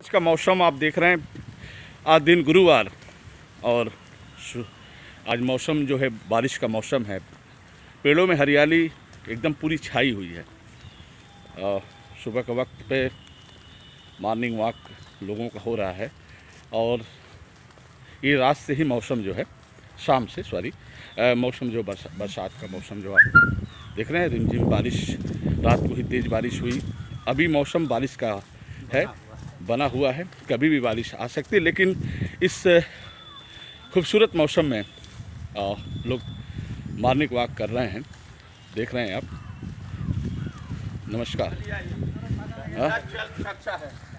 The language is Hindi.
का मौसम आप देख रहे हैं। आज दिन गुरुवार और आज मौसम जो है बारिश का मौसम है। पेड़ों में हरियाली एकदम पूरी छाई हुई है। सुबह के वक्त पे मॉर्निंग वॉक लोगों का हो रहा है और ये रात से ही मौसम जो है शाम से मौसम जो बरसात का मौसम जो आप देख रहे हैं, रिमझिम बारिश, रात को ही तेज़ बारिश हुई। अभी मौसम बारिश का है, बना हुआ है, कभी भी बारिश आ सकती है। लेकिन इस खूबसूरत मौसम में लोग मॉर्निंग वॉक कर रहे हैं, देख रहे हैं आप। नमस्कार।